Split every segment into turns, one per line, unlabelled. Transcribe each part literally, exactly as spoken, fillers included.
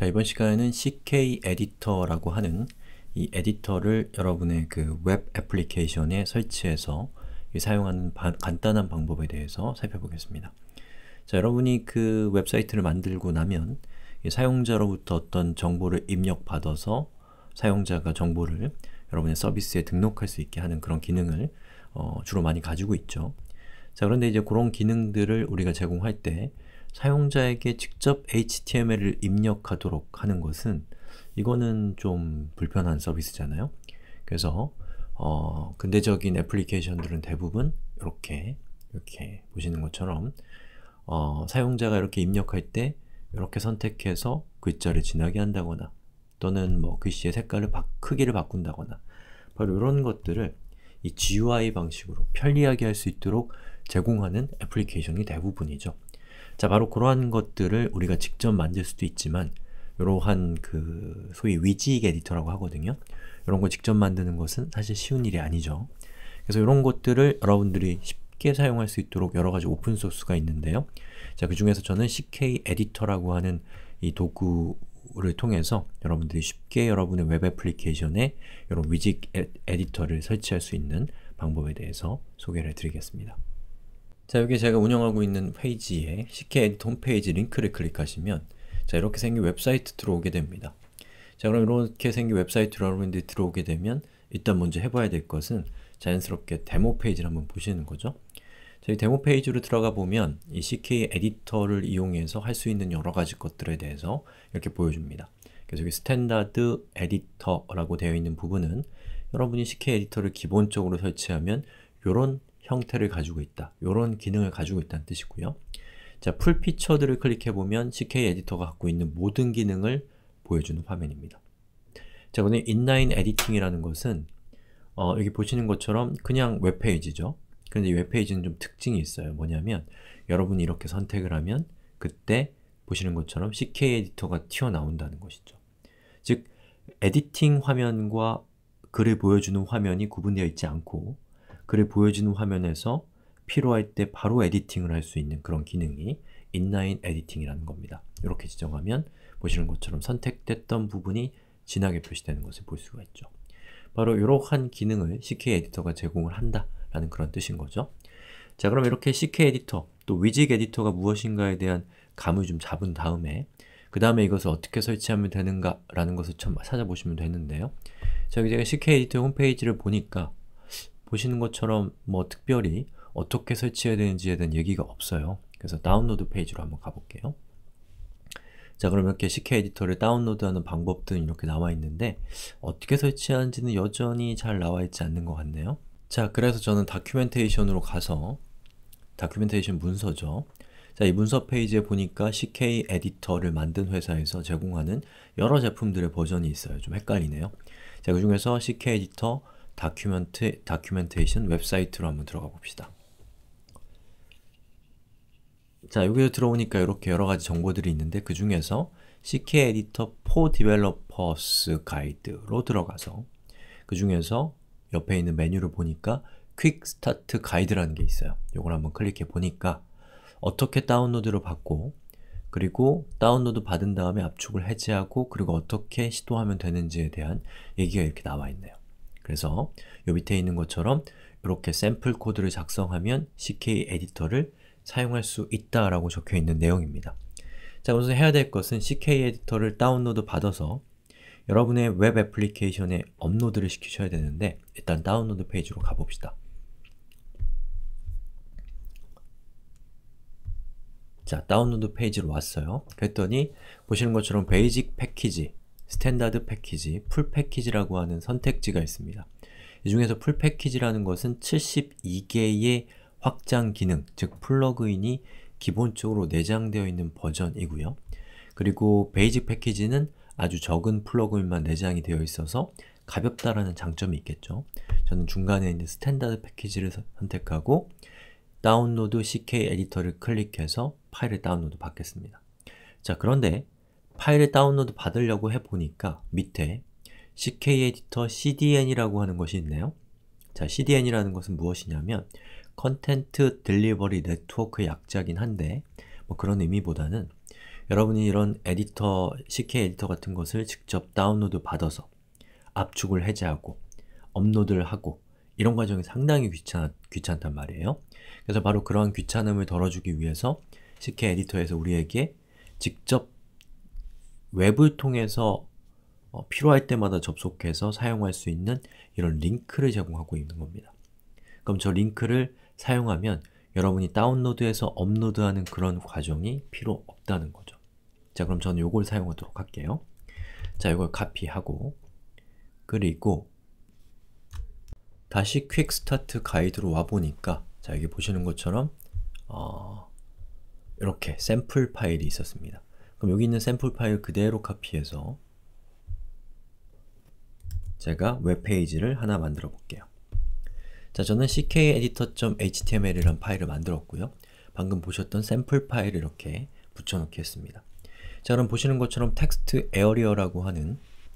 자, 이번 시간에는 씨케이 에디터라고 하는 이 에디터를 여러분의 그 웹 애플리케이션에 설치해서 사용하는 바, 간단한 방법에 대해서 살펴보겠습니다. 자, 여러분이 그 웹사이트를 만들고 나면 사용자로부터 어떤 정보를 입력받아서 사용자가 정보를 여러분의 서비스에 등록할 수 있게 하는 그런 기능을 어, 주로 많이 가지고 있죠. 자, 그런데 이제 그런 기능들을 우리가 제공할 때 사용자에게 직접 에이치티엠엘을 입력하도록 하는 것은 이거는 좀 불편한 서비스잖아요. 그래서 어, 근대적인 애플리케이션들은 대부분 이렇게 이렇게 보시는 것처럼 어, 사용자가 이렇게 입력할 때 이렇게 선택해서 글자를 진하게 한다거나 또는 뭐 글씨의 색깔을 바, 크기를 바꾼다거나 바로 이런 것들을 이 지유아이 방식으로 편리하게 할 수 있도록 제공하는 애플리케이션이 대부분이죠. 자, 바로 그러한 것들을 우리가 직접 만들 수도 있지만 이러한 그 소위 위직 에디터라고 하거든요. 이런 거 직접 만드는 것은 사실 쉬운 일이 아니죠. 그래서 이런 것들을 여러분들이 쉽게 사용할 수 있도록 여러 가지 오픈소스가 있는데요. 자, 그 중에서 저는 씨케이 에디터라고 하는 이 도구를 통해서 여러분들이 쉽게 여러분의 웹 애플리케이션에 이런 위직 에디터를 설치할 수 있는 방법에 대해서 소개를 해드리겠습니다. 자, 여기 제가 운영하고 있는 페이지에 씨케이 에디터 홈페이지 링크를 클릭하시면 자, 이렇게 생긴 웹사이트 들어오게 됩니다. 자, 그럼 이렇게 생긴 웹사이트로 여러분들이 들어오게 되면 일단 먼저 해봐야 될 것은 자연스럽게 데모 페이지를 한번 보시는 거죠. 자, 이 데모 페이지로 들어가 보면 이 씨케이 에디터를 이용해서 할 수 있는 여러 가지 것들에 대해서 이렇게 보여줍니다. 그래서 여기 스탠다드 에디터라고 되어 있는 부분은 여러분이 씨케이 에디터를 기본적으로 설치하면 이런 형태를 가지고 있다, 이런 기능을 가지고 있다는 뜻이고요. 자, 풀 피처들을 클릭해보면 씨케이 에디터가 갖고 있는 모든 기능을 보여주는 화면입니다. 자, 그런데 인라인 에디팅이라는 것은 어, 여기 보시는 것처럼 그냥 웹페이지죠. 그런데 이 웹페이지는 좀 특징이 있어요. 뭐냐면 여러분이 이렇게 선택을 하면 그때 보시는 것처럼 씨케이 에디터가 튀어나온다는 것이죠. 즉, 에디팅 화면과 글을 보여주는 화면이 구분되어 있지 않고 글을 보여주는 화면에서 필요할 때 바로 에디팅을 할 수 있는 그런 기능이 인라인 에디팅이라는 겁니다. 이렇게 지정하면 보시는 것처럼 선택됐던 부분이 진하게 표시되는 것을 볼 수가 있죠. 바로 이러한 기능을 씨케이 에디터가 제공을 한다 라는 그런 뜻인 거죠. 자, 그럼 이렇게 씨케이 에디터, 또 위직 에디터가 무엇인가에 대한 감을 좀 잡은 다음에 그 다음에 이것을 어떻게 설치하면 되는가 라는 것을 참 찾아보시면 되는데요. 자, 여기 제가 씨케이 에디터 홈페이지를 보니까 보시는 것처럼 뭐 특별히 어떻게 설치해야 되는지에 대한 얘기가 없어요. 그래서 다운로드 페이지로 한번 가볼게요. 자, 그럼 이렇게 씨케이 에디터를 다운로드하는 방법들은 이렇게 나와 있는데 어떻게 설치하는지는 여전히 잘 나와 있지 않는 것 같네요. 자, 그래서 저는 다큐멘테이션으로 가서 다큐멘테이션 문서죠. 자, 이 문서 페이지에 보니까 씨케이 에디터를 만든 회사에서 제공하는 여러 제품들의 버전이 있어요. 좀 헷갈리네요. 자, 그 중에서 씨케이 에디터 다큐멘트, 다큐멘테이션 웹사이트로 한번 들어가 봅시다. 자, 여기에 들어오니까 이렇게 여러 가지 정보들이 있는데 그 중에서 씨케이 에디터 for Developers 가이드로 들어가서 그 중에서 옆에 있는 메뉴를 보니까 Quick Start 가이드라는 게 있어요. 이걸 한번 클릭해 보니까 어떻게 다운로드를 받고 그리고 다운로드 받은 다음에 압축을 해제하고 그리고 어떻게 시도하면 되는지에 대한 얘기가 이렇게 나와 있네요. 그래서 요 밑에 있는 것처럼 이렇게 샘플 코드를 작성하면 씨케이 에디터를 사용할 수 있다라고 적혀 있는 내용입니다. 자, 우선 해야 될 것은 씨케이 에디터를 다운로드 받아서 여러분의 웹 애플리케이션에 업로드를 시키셔야 되는데 일단 다운로드 페이지로 가봅시다. 자, 다운로드 페이지로 왔어요. 그랬더니 보시는 것처럼 베이직 패키지, 스탠다드 패키지, 풀 패키지라고 하는 선택지가 있습니다. 이 중에서 풀 패키지라는 것은 칠십이 개의 확장 기능, 즉 플러그인이 기본적으로 내장되어 있는 버전이고요. 그리고 베이직 패키지는 아주 적은 플러그인만 내장이 되어 있어서 가볍다라는 장점이 있겠죠. 저는 중간에 있는 스탠다드 패키지를 선택하고 다운로드 씨케이 에디터를 클릭해서 파일을 다운로드 받겠습니다. 자, 그런데 파일을 다운로드 받으려고 해보니까 밑에 씨케이 에디터 씨디엔이라고 하는 것이 있네요. 자, 씨디엔이라는 것은 무엇이냐면 Content Delivery Network의 약자긴 한데 뭐 그런 의미보다는 여러분이 이런 에디터, 씨케이 에디터 같은 것을 직접 다운로드 받아서 압축을 해제하고 업로드를 하고 이런 과정이 상당히 귀찮, 귀찮단 말이에요. 그래서 바로 그러한 귀찮음을 덜어주기 위해서 씨케이 에디터에서 우리에게 직접 웹을 통해서 어, 필요할 때마다 접속해서 사용할 수 있는 이런 링크를 제공하고 있는 겁니다. 그럼 저 링크를 사용하면 여러분이 다운로드해서 업로드하는 그런 과정이 필요 없다는 거죠. 자, 그럼 저는 이걸 사용하도록 할게요. 자, 이걸 카피하고 그리고 다시 퀵 스타트 가이드로 와보니까 자, 여기 보시는 것처럼 어, 이렇게 샘플 파일이 있었습니다. 그럼 여기 있는 샘플 파일 그대로 카피해서 제가 웹페이지를 하나 만들어 볼게요. 자, 저는 ckeditor.html이라는 파일을 만들었고요. 방금 보셨던 샘플 파일을 이렇게 붙여넣기 했습니다. 자, 그럼 보시는 것처럼 텍스트 에어리어라고 하는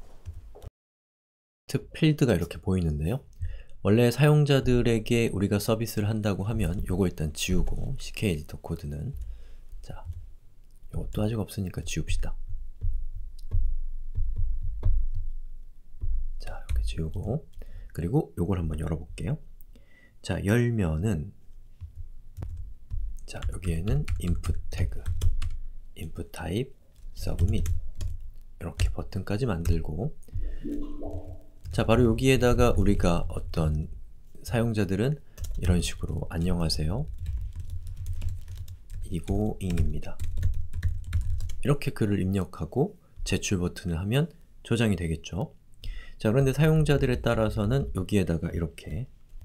텍스트 필드가 이렇게 보이는데요. 원래 사용자들에게 우리가 서비스를 한다고 하면 요거 일단 지우고 씨케이 에디터 코드는 자, 요것도 아직 없으니까 지웁시다. 자, 이렇게 지우고 그리고 요걸 한번 열어볼게요. 자, 열면은 자, 여기에는 input 태그, input type, submit 이렇게 버튼까지 만들고 자, 바로 여기에다가 우리가 어떤 사용자들은 이런 식으로 안녕하세요 이고잉입니다. 이렇게 글을 입력하고 제출 버튼을 하면 저장이 되겠죠. 자, 그런데 사용자들에 따라서는 여기에다가 이렇게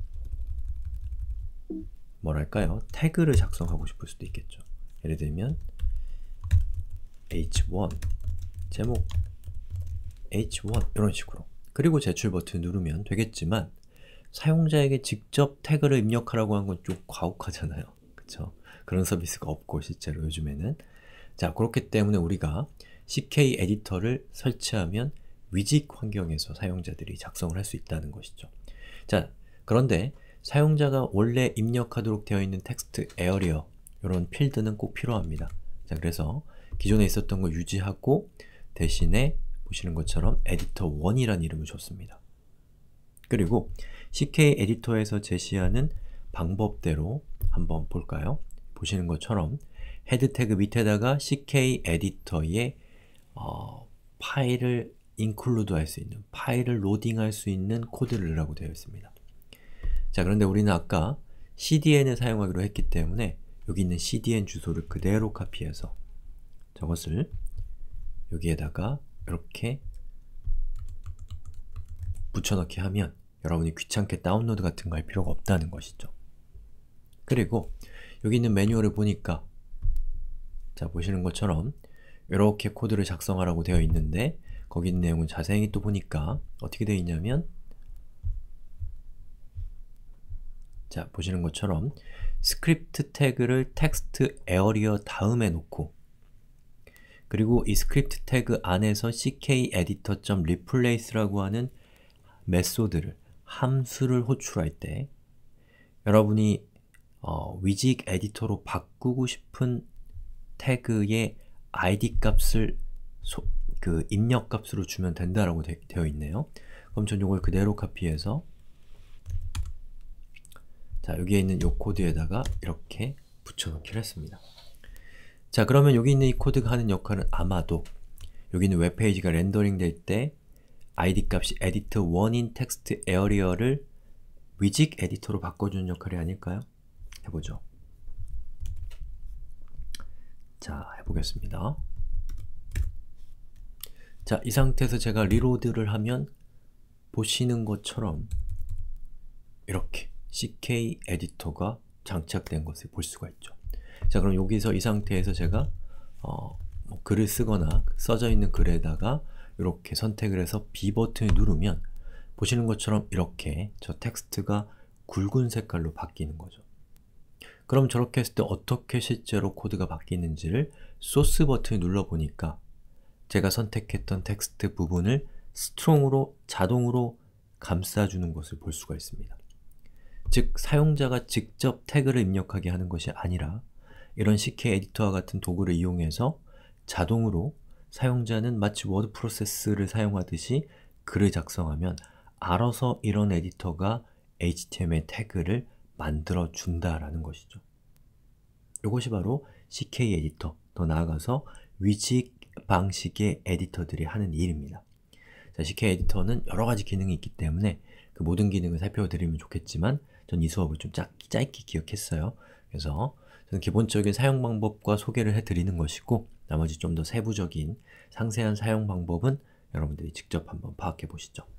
뭐랄까요? 태그를 작성하고 싶을 수도 있겠죠. 예를 들면 에이치 원 제목 에이치 원 이런 식으로 그리고 제출 버튼 누르면 되겠지만 사용자에게 직접 태그를 입력하라고 한 건 좀 과혹하잖아요. 그쵸? 그런 서비스가 없고 실제로 요즘에는 자, 그렇기 때문에 우리가 씨케이 에디터를 설치하면 위직 환경에서 사용자들이 작성을 할 수 있다는 것이죠. 자, 그런데 사용자가 원래 입력하도록 되어 있는 텍스트 에어리어 이런 필드는 꼭 필요합니다. 자, 그래서 기존에 있었던 걸 유지하고 대신에 보시는 것처럼 에디터 원이라는 이름을 줬습니다. 그리고 씨케이 에디터에서 제시하는 방법대로 한번 볼까요? 보시는 것처럼 헤드 태그 밑에다가 씨케이 에디터의 어, 파일을 include 할 수 있는, 파일을 로딩할 수 있는 코드를 넣으라고 되어 있습니다. 자, 그런데 우리는 아까 씨디엔을 사용하기로 했기 때문에 여기 있는 씨디엔 주소를 그대로 카피해서 저것을 여기에다가 이렇게 붙여넣기 하면 여러분이 귀찮게 다운로드 같은 거 할 필요가 없다는 것이죠. 그리고 여기 있는 매뉴얼을 보니까 자, 보시는 것처럼 이렇게 코드를 작성하라고 되어 있는데 거기 있는 내용은 자세히 또 보니까 어떻게 되어 있냐면 자, 보시는 것처럼 스크립트 태그를 텍스트 에어리어 다음에 놓고 그리고 이 스크립트 태그 안에서 ckeditor.replace라고 하는 메소드를, 함수를 호출할 때 여러분이 어, 위직 에디터로 바꾸고 싶은 태그의 아이디 값을 소, 그 입력 값으로 주면 된다라고 되, 되어 있네요. 그럼 전 이걸 그대로 카피해서 자, 여기에 있는 이 코드에다가 이렇게 붙여넣기를 했습니다. 자, 그러면 여기 있는 이 코드가 하는 역할은 아마도 여기 있는 웹페이지가 렌더링 될 때 아이디 값이 에디터 원인 텍스트 에어리어를 위직 에디터로 바꿔주는 역할이 아닐까요? 해보죠. 자, 해보겠습니다. 자, 이 상태에서 제가 리로드를 하면 보시는 것처럼 이렇게 씨케이 에디터가 장착된 것을 볼 수가 있죠. 자, 그럼 여기서 이 상태에서 제가 어, 뭐 글을 쓰거나 써져 있는 글에다가 이렇게 선택을 해서 B 버튼을 누르면 보시는 것처럼 이렇게 저 텍스트가 굵은 색깔로 바뀌는 거죠. 그럼 저렇게 했을 때 어떻게 실제로 코드가 바뀌는지를 소스 버튼을 눌러보니까 제가 선택했던 텍스트 부분을 스트롱으로 자동으로 감싸주는 것을 볼 수가 있습니다. 즉, 사용자가 직접 태그를 입력하게 하는 것이 아니라 이런 씨케이 에디터와 같은 도구를 이용해서 자동으로 사용자는 마치 워드 프로세스를 사용하듯이 글을 작성하면 알아서 이런 에디터가 에이치티엠엘 태그를 만들어 준다라는 것이죠. 이것이 바로 씨케이 에디터, 더 나아가서 위직 방식의 에디터들이 하는 일입니다. 자, 씨케이 에디터는 여러 가지 기능이 있기 때문에 그 모든 기능을 살펴드리면 좋겠지만 전 이 수업을 좀 짧, 짧게 기억했어요. 그래서 저는 기본적인 사용 방법과 소개를 해드리는 것이고 나머지 좀 더 세부적인 상세한 사용 방법은 여러분들이 직접 한번 파악해 보시죠.